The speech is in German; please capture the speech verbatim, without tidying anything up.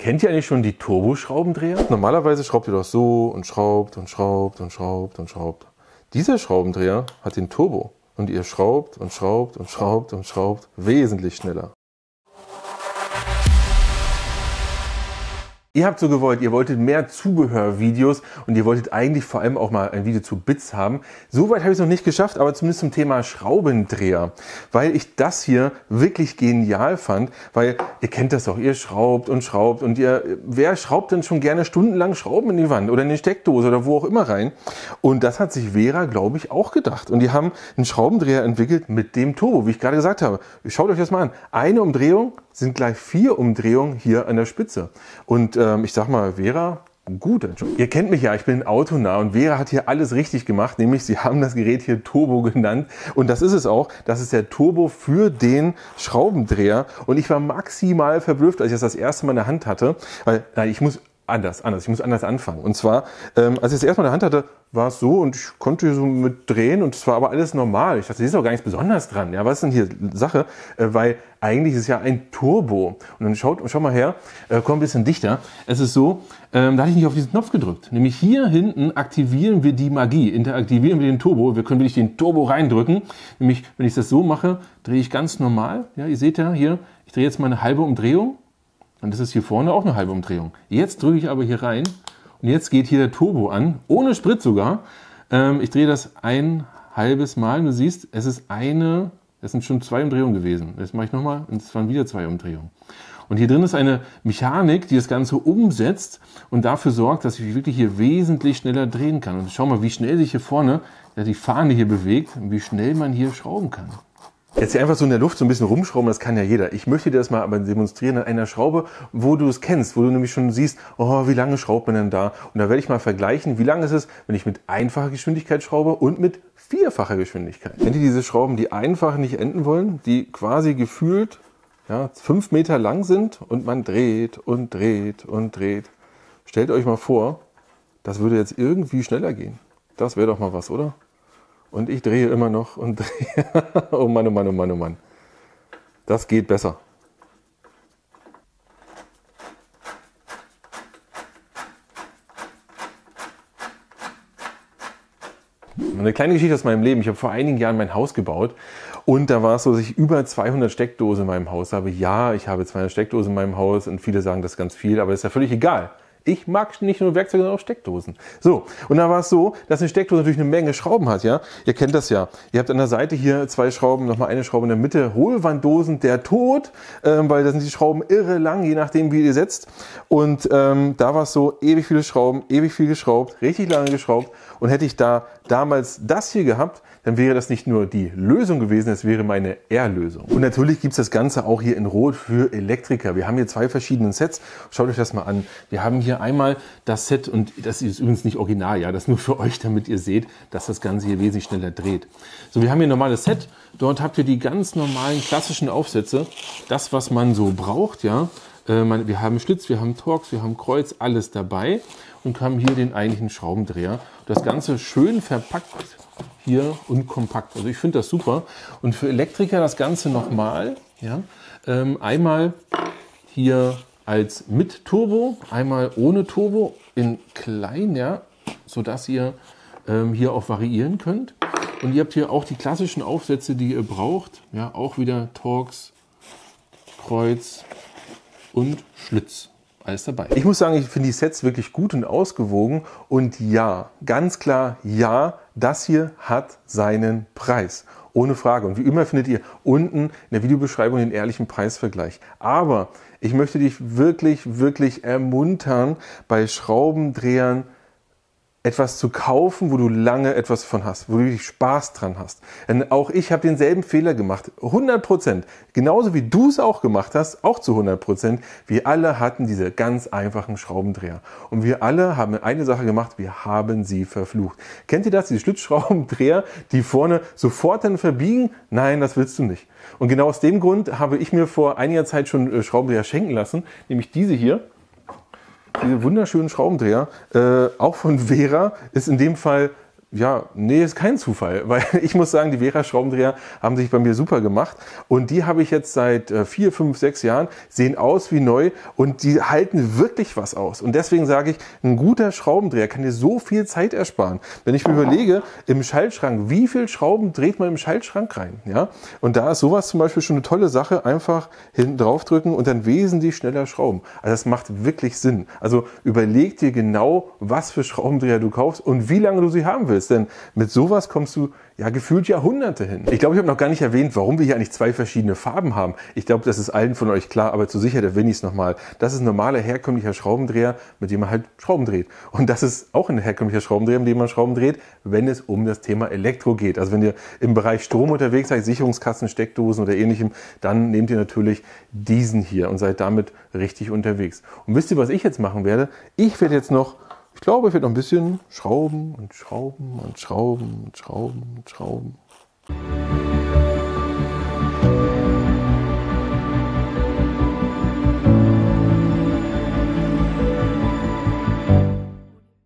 Kennt ihr eigentlich schon die Turboschraubendreher? Normalerweise schraubt ihr doch so und schraubt und schraubt und schraubt und schraubt. Dieser Schraubendreher hat den Turbo und ihr schraubt und schraubt und schraubt und schraubt wesentlich schneller. Ihr habt so gewollt, ihr wolltet mehr Zubehörvideos und ihr wolltet eigentlich vor allem auch mal ein Video zu Bits haben. Soweit habe ich es noch nicht geschafft, aber zumindest zum Thema Schraubendreher, weil ich das hier wirklich genial fand, weil ihr kennt das doch, ihr schraubt und schraubt und ihr, wer schraubt denn schon gerne stundenlang Schrauben in die Wand oder in die Steckdose oder wo auch immer rein? Und das hat sich Vera, glaube ich, auch gedacht. Und die haben einen Schraubendreher entwickelt mit dem Turbo, wie ich gerade gesagt habe. Schaut euch das mal an. Eine Umdrehung sind gleich vier Umdrehungen hier an der Spitze. Und ähm, ich sag mal, Vera, guter Job. Ihr kennt mich ja, ich bin autonah und Vera hat hier alles richtig gemacht, nämlich sie haben das Gerät hier Turbo genannt. Und das ist es auch. Das ist der Turbo für den Schraubendreher. Und ich war maximal verblüfft, als ich das das erste Mal in der Hand hatte. Weil, nein, ich muss anders, anders, ich muss anders anfangen. Und zwar, ähm, als ich das erste Mal in der Hand hatte, war es so und ich konnte so mit drehen und es war aber alles normal. Ich dachte, das ist doch gar nichts Besonderes dran. Ja, was ist denn hier Sache? Äh, weil eigentlich ist es ja ein Turbo. Und dann schaut, schau mal her, äh, komm ein bisschen dichter. Es ist so, ähm, da hatte ich nicht auf diesen Knopf gedrückt. Nämlich hier hinten aktivieren wir die Magie, interaktivieren wir den Turbo. Wir können wirklich den Turbo reindrücken. Nämlich, wenn ich das so mache, drehe ich ganz normal. Ja, ihr seht ja hier, ich drehe jetzt mal eine halbe Umdrehung. Und das ist hier vorne auch eine halbe Umdrehung. Jetzt drücke ich aber hier rein und jetzt geht hier der Turbo an, ohne Sprit sogar. Ähm, ich drehe das ein halbes Mal und du siehst, es ist eine, es sind schon zwei Umdrehungen gewesen. Jetzt mache ich nochmal und es waren wieder zwei Umdrehungen. Und hier drin ist eine Mechanik, die das Ganze umsetzt und dafür sorgt, dass ich wirklich hier wesentlich schneller drehen kann. Und schau mal, wie schnell sich hier vorne die Fahne hier bewegt und wie schnell man hier schrauben kann. Jetzt hier einfach so in der Luft so ein bisschen rumschrauben, das kann ja jeder. Ich möchte dir das mal aber demonstrieren an einer Schraube, wo du es kennst, wo du nämlich schon siehst, oh, wie lange schraubt man denn da? Und da werde ich mal vergleichen, wie lange ist es, wenn ich mit einfacher Geschwindigkeit schraube und mit vierfacher Geschwindigkeit. Kennt ihr diese Schrauben, die einfach nicht enden wollen, die quasi gefühlt ja, fünf Meter lang sind und man dreht und dreht und dreht? Stellt euch mal vor, das würde jetzt irgendwie schneller gehen. Das wäre doch mal was, oder? Und ich drehe immer noch und drehe. Oh Mann, oh Mann, oh Mann, oh Mann. Das geht besser. Eine kleine Geschichte aus meinem Leben. Ich habe vor einigen Jahren mein Haus gebaut und da war es so, dass ich über zweihundert Steckdosen in meinem Haus habe. Ja, ich habe zweihundert Steckdosen in meinem Haus und viele sagen, das ist ganz viel, aber das ist ja völlig egal. Ich mag nicht nur Werkzeuge, sondern auch Steckdosen. So, und da war es so, dass eine Steckdose natürlich eine Menge Schrauben hat, ja. Ihr kennt das ja. Ihr habt an der Seite hier zwei Schrauben, nochmal eine Schraube in der Mitte, Hohlwanddosen, der Tod, ähm, weil da sind die Schrauben irre lang, je nachdem wie ihr setzt. Und ähm, da war es so, ewig viele Schrauben, ewig viel geschraubt, richtig lange geschraubt. Und hätte ich da damals das hier gehabt, dann wäre das nicht nur die Lösung gewesen, es wäre meine Erlösung. Und natürlich gibt es das Ganze auch hier in Rot für Elektriker. Wir haben hier zwei verschiedene Sets. Schaut euch das mal an. Wir haben hier einmal das Set, und das ist übrigens nicht original, ja, das ist nur für euch, damit ihr seht, dass das Ganze hier wesentlich schneller dreht. So, wir haben hier ein normales Set. Dort habt ihr die ganz normalen klassischen Aufsätze. Das, was man so braucht, ja. Wir haben Schlitz, wir haben Torx, wir haben Kreuz, alles dabei und haben hier den eigentlichen Schraubendreher. Das Ganze schön verpackt hier und kompakt. Also ich finde das super. Und für Elektriker das Ganze nochmal. Ja, ähm, einmal hier als mit Turbo, einmal ohne Turbo in klein, ja, sodass ihr ähm, hier auch variieren könnt. Und ihr habt hier auch die klassischen Aufsätze, die ihr braucht. Ja, auch wieder Torx, Kreuz und Schlitz. Alles dabei. Ich muss sagen, ich finde die Sets wirklich gut und ausgewogen. Und ja, ganz klar, ja, das hier hat seinen Preis. Ohne Frage. Und wie immer findet ihr unten in der Videobeschreibung den ehrlichen Preisvergleich. Aber ich möchte dich wirklich, wirklich ermuntern, bei Schraubendrehern etwas zu kaufen, wo du lange etwas von hast, wo du wirklich Spaß dran hast. Denn auch ich habe denselben Fehler gemacht, hundert Prozent. Genauso wie du es auch gemacht hast, auch zu hundert Prozent. Wir alle hatten diese ganz einfachen Schraubendreher. Und wir alle haben eine Sache gemacht, wir haben sie verflucht. Kennt ihr das, diese Schlitzschraubendreher, die vorne sofort dann verbiegen? Nein, das willst du nicht. Und genau aus dem Grund habe ich mir vor einiger Zeit schon Schraubendreher schenken lassen, nämlich diese hier. Diese wunderschönen Schraubendreher, äh, auch von Vera, ist in dem Fall Ja, nee, ist kein Zufall, weil ich muss sagen, die Vera-Schraubendreher haben sich bei mir super gemacht und die habe ich jetzt seit äh, vier, fünf, sechs Jahren, sehen aus wie neu und die halten wirklich was aus. Und deswegen sage ich, ein guter Schraubendreher kann dir so viel Zeit ersparen. Wenn ich mir überlege, im Schaltschrank, wie viel Schrauben dreht man im Schaltschrank rein? Ja? Und da ist sowas zum Beispiel schon eine tolle Sache, einfach hinten drauf drücken und dann wesentlich schneller schrauben. Also das macht wirklich Sinn. Also überleg dir genau, was für Schraubendreher du kaufst und wie lange du sie haben willst. Denn mit sowas kommst du ja gefühlt Jahrhunderte hin. Ich glaube, ich habe noch gar nicht erwähnt, warum wir hier eigentlich zwei verschiedene Farben haben. Ich glaube, das ist allen von euch klar, aber zur Sicherheit erwähne ich es nochmal. Das ist ein normaler, herkömmlicher Schraubendreher, mit dem man halt Schrauben dreht. Und das ist auch ein herkömmlicher Schraubendreher, mit dem man Schrauben dreht, wenn es um das Thema Elektro geht. Also wenn ihr im Bereich Strom unterwegs seid, Sicherungskasten, Steckdosen oder ähnlichem, dann nehmt ihr natürlich diesen hier und seid damit richtig unterwegs. Und wisst ihr, was ich jetzt machen werde? Ich werde jetzt noch Ich glaube, ich werde noch ein bisschen schrauben und schrauben und schrauben und schrauben und schrauben.